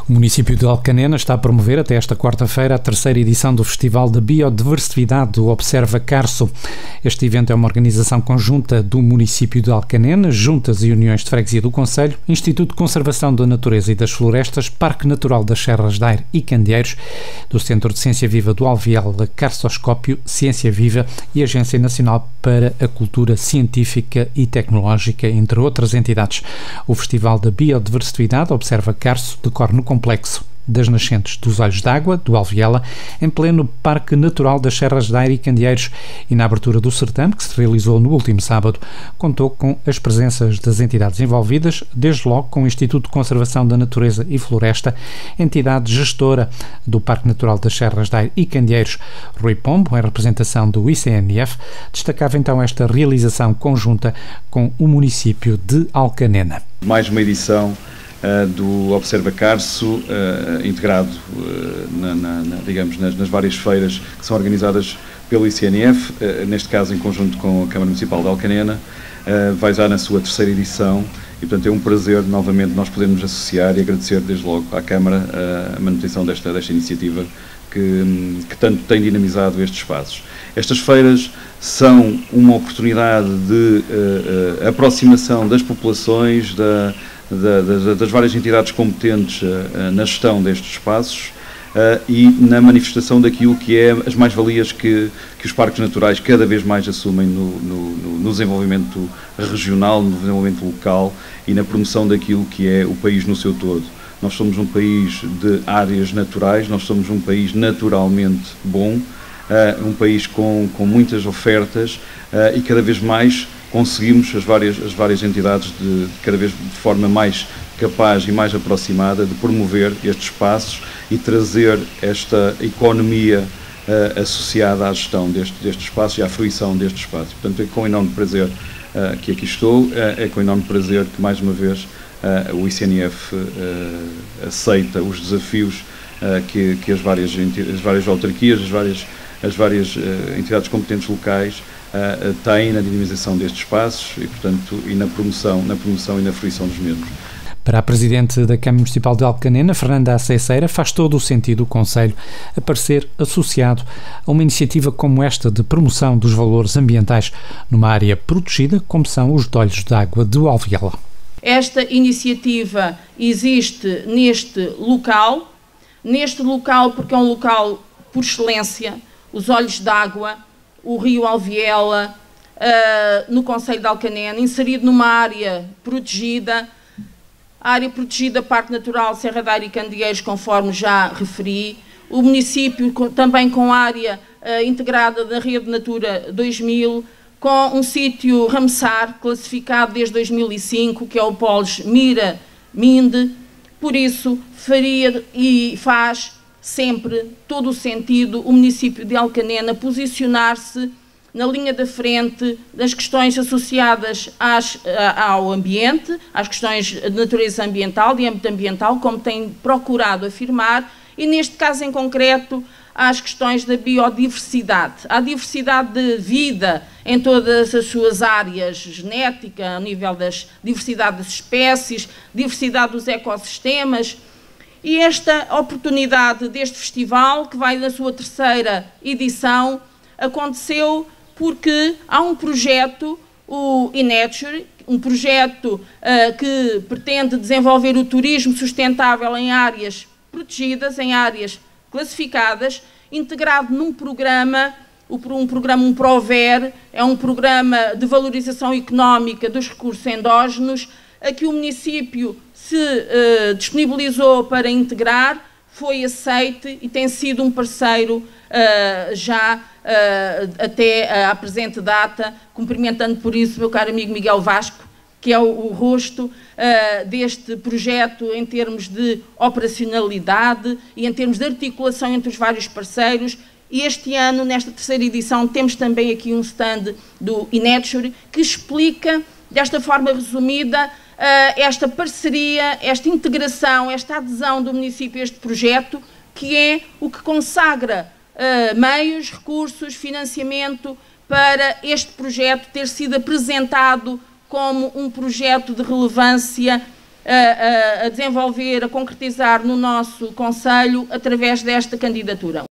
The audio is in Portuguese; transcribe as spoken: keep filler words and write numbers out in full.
O município de Alcanena está a promover até esta quarta-feira a terceira edição do Festival de Biodiversidade do Observa Carso. Este evento é uma organização conjunta do município de Alcanena, juntas e uniões de freguesia do Concelho, Instituto de Conservação da Natureza e das Florestas, Parque Natural das Serras de Aire e Candeeiros, do Centro de Ciência Viva do Alvial, Carçoscópio, Ciência Viva e Agência Nacional para a Cultura Científica e Tecnológica, entre outras entidades. O Festival de Biodiversidade Observa Carso decorre no complexo das Nascentes dos Olhos d'Água, do Alviela, em pleno Parque Natural das Serras de Aire e Candeeiros, e na abertura do certame, que se realizou no último sábado, contou com as presenças das entidades envolvidas, desde logo com o Instituto de Conservação da Natureza e Floresta, entidade gestora do Parque Natural das Serras de Aire e Candeeiros. Rui Pombo, em representação do I C N F, destacava então esta realização conjunta com o município de Alcanena. Mais uma edição Uh, do Observa Carso, uh, integrado uh, na, na, na, digamos, nas, nas várias feiras que são organizadas pelo I C N F, uh, neste caso em conjunto com a Câmara Municipal de Alcanena, uh, vai já na sua terceira edição e, portanto, é um prazer novamente nós podermos associar e agradecer desde logo à Câmara uh, a manutenção desta, desta iniciativa que, que tanto tem dinamizado estes espaços. Estas feiras são uma oportunidade de uh, uh, aproximação das populações, da Da, da, das várias entidades competentes uh, na gestão destes espaços uh, e na manifestação daquilo que é as mais-valias que, que os parques naturais cada vez mais assumem no, no, no desenvolvimento regional, no desenvolvimento local e na promoção daquilo que é o país no seu todo. Nós somos um país de áreas naturais, nós somos um país naturalmente bom, uh, um país com, com muitas ofertas uh, e cada vez mais conseguimos as várias, as várias entidades de, de cada vez de forma mais capaz e mais aproximada de promover estes espaços e trazer esta economia uh, associada à gestão deste, destes espaços e à fruição destes espaços. Portanto, é com enorme prazer uh, que aqui estou, uh, é com enorme prazer que mais uma vez uh, o I C N F uh, aceita os desafios uh, que, que as, várias, as várias autarquias, as várias, as várias uh, entidades competentes locais Uh, tem na dinamização destes espaços e, portanto, e na promoção, na promoção e na fruição dos mesmos. Para a Presidente da Câmara Municipal de Alcanena, Fernanda Aceceira, faz todo o sentido o Concelho aparecer associado a uma iniciativa como esta de promoção dos valores ambientais numa área protegida, como são os Olhos d'Água do Alviela. Esta iniciativa existe neste local, neste local porque é um local por excelência, os Olhos d'Água, o Rio Alviela, uh, no Concelho de Alcanena, inserido numa área protegida, a área protegida Parque Natural Serra de Aire e Candeeiros, conforme já referi, o município com, também com área uh, integrada da Rede Natura dois mil, com um sítio Ramsar, classificado desde dois mil e cinco, que é o Polos Mira Minde, por isso faria e faz sempre todo o sentido o município de Alcanena posicionar-se na linha da frente das questões associadas às, ao ambiente, às questões de natureza ambiental, de âmbito ambiental, como tem procurado afirmar, e neste caso em concreto às questões da biodiversidade, à diversidade de vida em todas as suas áreas, genética, a nível da diversidade das espécies, diversidade dos ecossistemas. E esta oportunidade deste festival, que vai na sua terceira edição, aconteceu porque há um projeto, o iNature, um projeto uh, que pretende desenvolver o turismo sustentável em áreas protegidas, em áreas classificadas, integrado num programa, um programa, um PROVER, é um programa de valorização económica dos recursos endógenos, a que o município se uh, disponibilizou para integrar, foi aceite e tem sido um parceiro uh, já uh, até à presente data, cumprimentando por isso o meu caro amigo Miguel Vasco, que é o, o rosto uh, deste projeto em termos de operacionalidade e em termos de articulação entre os vários parceiros. E este ano, nesta terceira edição, temos também aqui um stand do iNature que explica, desta forma resumida, esta parceria, esta integração, esta adesão do município a este projeto, que é o que consagra uh, meios, recursos, financiamento para este projeto ter sido apresentado como um projeto de relevância a, a desenvolver, a concretizar no nosso Conselho através desta candidatura.